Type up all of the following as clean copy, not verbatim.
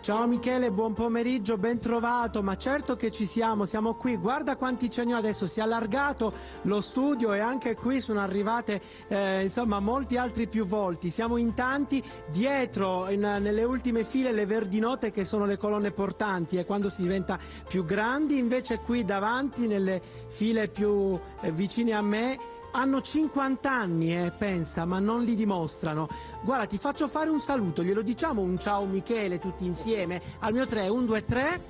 Ciao Michele, buon pomeriggio, ben trovato. Ma certo che ci siamo qui. Guarda quanti ce ne ho adesso, si è allargato lo studio e anche qui sono arrivate insomma molti altri più volti. Siamo in tanti, dietro nelle ultime file le verdinote che sono le colonne portanti e quando si diventa più grandi, invece qui davanti nelle file più vicine a me hanno 50 anni, pensa, ma non li dimostrano. Guarda, ti faccio fare un saluto, glielo diciamo un ciao Michele tutti insieme? Al mio 3, 1, 2, 3.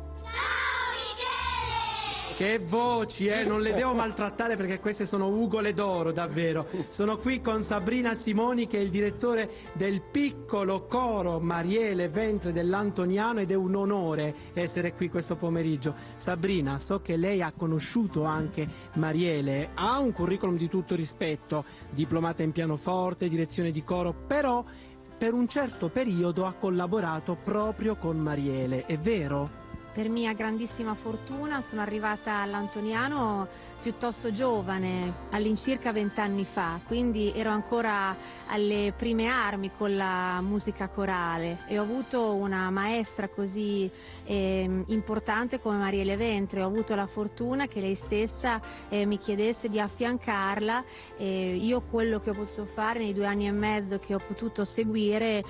Che voci, non le devo maltrattare perché queste sono ugole d'oro, davvero. Sono qui con Sabrina Simoni che è il direttore del piccolo coro Mariele Ventre dell'Antoniano ed è un onore essere qui questo pomeriggio. Sabrina, so che lei ha conosciuto anche Mariele, ha un curriculum di tutto rispetto, diplomata in pianoforte, direzione di coro, però per un certo periodo ha collaborato proprio con Mariele, è vero? Per mia grandissima fortuna sono arrivata all'Antoniano piuttosto giovane, all'incirca 20 anni fa, quindi ero ancora alle prime armi con la musica corale e ho avuto una maestra così importante come Mariele Ventre. Ho avuto la fortuna che lei stessa mi chiedesse di affiancarla e io quello che ho potuto fare nei 2 anni e mezzo che ho potuto seguire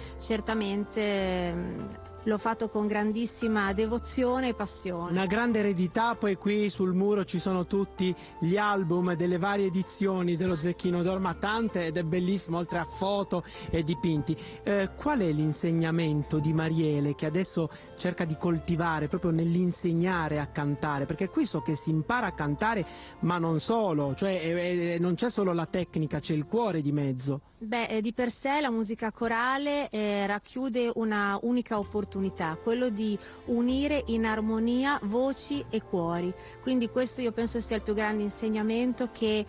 certamente l'ho fatto con grandissima devozione e passione. Una grande eredità, poi qui sul muro ci sono tutti gli album delle varie edizioni dello Zecchino d'Oro, ma tante, ed è bellissimo, oltre a foto e dipinti. Qual è l'insegnamento di Mariele che adesso cerca di coltivare proprio nell'insegnare a cantare? Perché qui so che si impara a cantare, ma non solo, cioè non c'è solo la tecnica, c'è il cuore di mezzo. Beh, di per sé la musica corale racchiude una unica opportunità, quello di unire in armonia voci e cuori. Quindi questo io penso sia il più grande insegnamento che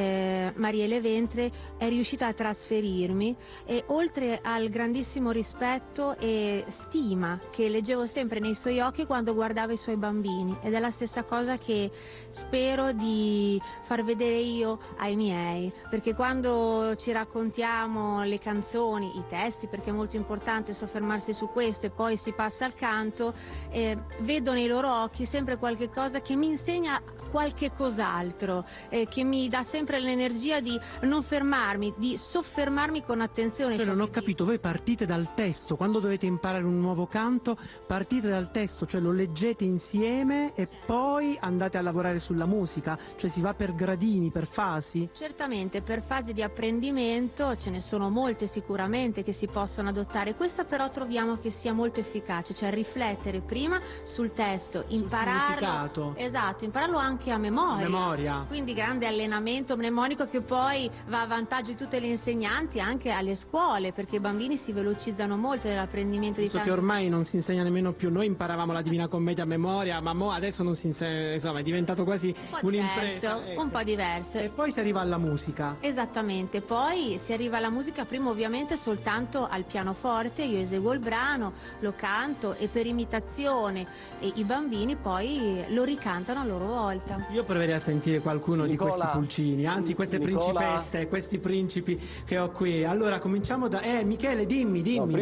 Mariele Ventre è riuscita a trasferirmi, e oltre al grandissimo rispetto e stima che leggevo sempre nei suoi occhi quando guardavo i suoi bambini, ed è la stessa cosa che spero di far vedere io ai miei, perché quando ci raccontiamo le canzoni, i testi, perché è molto importante soffermarsi su questo, e poi si passa al canto, vedo nei loro occhi sempre qualche cosa che mi insegna qualche cos'altro, che mi dà sempre l'energia di non fermarmi, di soffermarmi con attenzione. Cioè non ho capito, voi partite dal testo, quando dovete imparare un nuovo canto partite dal testo, cioè lo leggete insieme e poi andate a lavorare sulla musica, cioè si va per gradini, per fasi? Certamente, per fasi di apprendimento ce ne sono molte sicuramente che si possono adottare, questa però troviamo che sia molto efficace, cioè riflettere prima sul testo, impararlo, esatto, impararlo anche a memoria. Quindi grande allenamento mnemonico che poi va a vantaggio di tutte le insegnanti, anche alle scuole, perché i bambini si velocizzano molto nell'apprendimento di tanti. Che ormai non si insegna nemmeno più, noi imparavamo la Divina Commedia a memoria, ma adesso non si insegna, insomma è diventato quasi un'impresa. Un po' diverso. E poi si arriva alla musica. Esattamente, poi si arriva alla musica prima ovviamente soltanto al pianoforte, io eseguo il brano, lo canto e per imitazione e i bambini poi lo ricantano a loro volta. Io proverei a sentire qualcuno di questi pulcini, anzi queste principesse, questi principi che ho qui. Allora cominciamo da... Michele, dimmi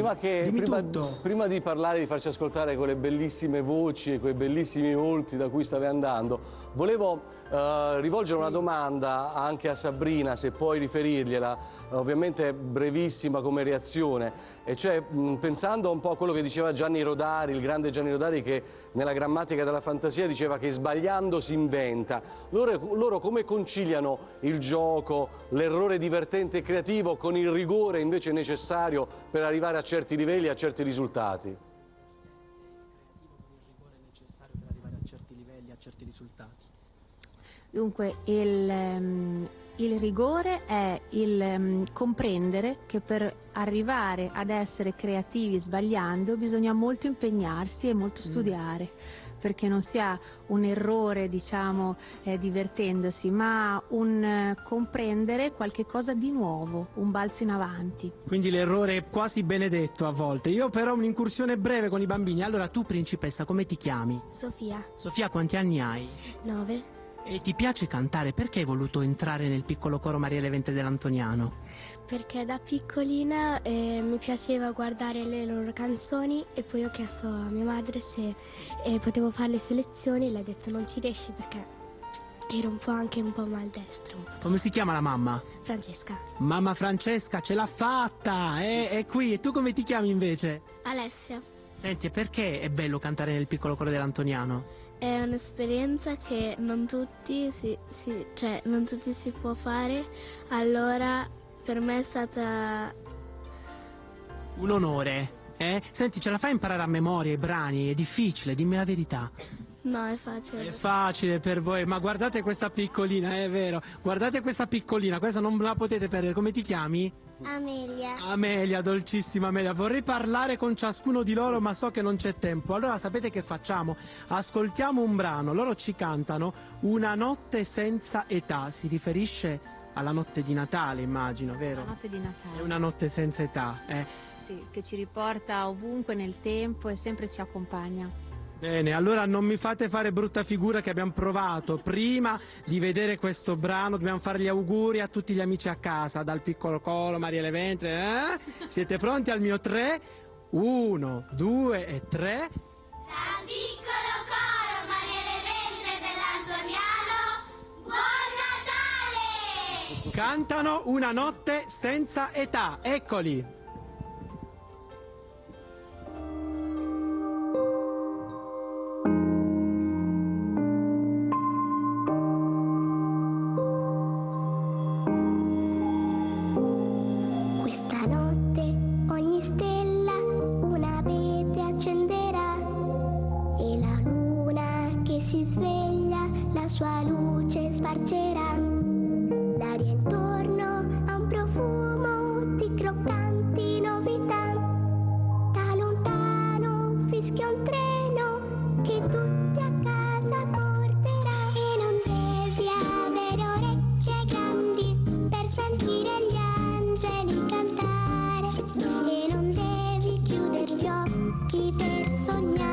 tutto. Prima di parlare, di farci ascoltare quelle bellissime voci e quei bellissimi volti da cui stavi andando, volevo rivolgere una domanda anche a Sabrina, se puoi riferirgliela, ovviamente brevissima come reazione, e cioè pensando un po' a quello che diceva Gianni Rodari, il grande Gianni Rodari, che nella grammatica della fantasia diceva che sbagliando si inventa. Loro come conciliano il gioco, l'errore divertente e creativo con il rigore invece necessario per arrivare a certi livelli, a certi risultati? Dunque, il rigore è il comprendere che per arrivare ad essere creativi sbagliando bisogna molto impegnarsi e molto studiare, perché non si ha un errore, diciamo, divertendosi, ma un comprendere qualche cosa di nuovo, un balzo in avanti. Quindi l'errore è quasi benedetto a volte. Io però ho un'incursione breve con i bambini. Allora tu, principessa, come ti chiami? Sofia. Sofia, quanti anni hai? 9. E ti piace cantare? Perché hai voluto entrare nel piccolo coro Maria Levente dell'Antoniano? Perché da piccolina mi piaceva guardare le loro canzoni e poi ho chiesto a mia madre se potevo fare le selezioni e lei ha detto non ci riesci perché ero anche un po' maldestro. Come si chiama la mamma? Francesca. Mamma Francesca, ce l'ha fatta! È qui. E tu come ti chiami invece? Alessia. Senti, e perché è bello cantare nel piccolo coro dell'Antoniano? È un'esperienza che non tutti si può fare, allora per me è stata un onore, eh? Senti, ce la fai imparare a memoria i brani? È difficile, dimmi la verità. No, è facile. È facile per voi, ma guardate questa piccolina, è vero. Guardate questa piccolina, questa non la potete perdere. Come ti chiami? Amelia. Amelia, dolcissima Amelia. Vorrei parlare con ciascuno di loro, ma so che non c'è tempo. Allora sapete che facciamo? Ascoltiamo un brano. Loro ci cantano Una notte senza età. Si riferisce alla notte di Natale, immagino, vero? La notte di Natale. È una notte senza età, Sì, che ci riporta ovunque nel tempo e sempre ci accompagna. Bene, allora non mi fate fare brutta figura che abbiamo provato. Prima di vedere questo brano dobbiamo fare gli auguri a tutti gli amici a casa, dal piccolo coro Maria Levente. Siete pronti al mio 3? 1, 2 e 3. Dal piccolo coro Maria Levente dell'Antoniano, buon Natale! Cantano Una notte senza età. Eccoli. Questa notte ogni stella una vete accenderà e la luna che si sveglia la sua luce spargerà. L'aria intorno ha un profumo di croccanti novità. Da lontano fischia un treno che tutti a casa porterà. E non devi avere orecchie grandi per sentire gli angeli cantare. E non devi chiudere gli occhi per sognare.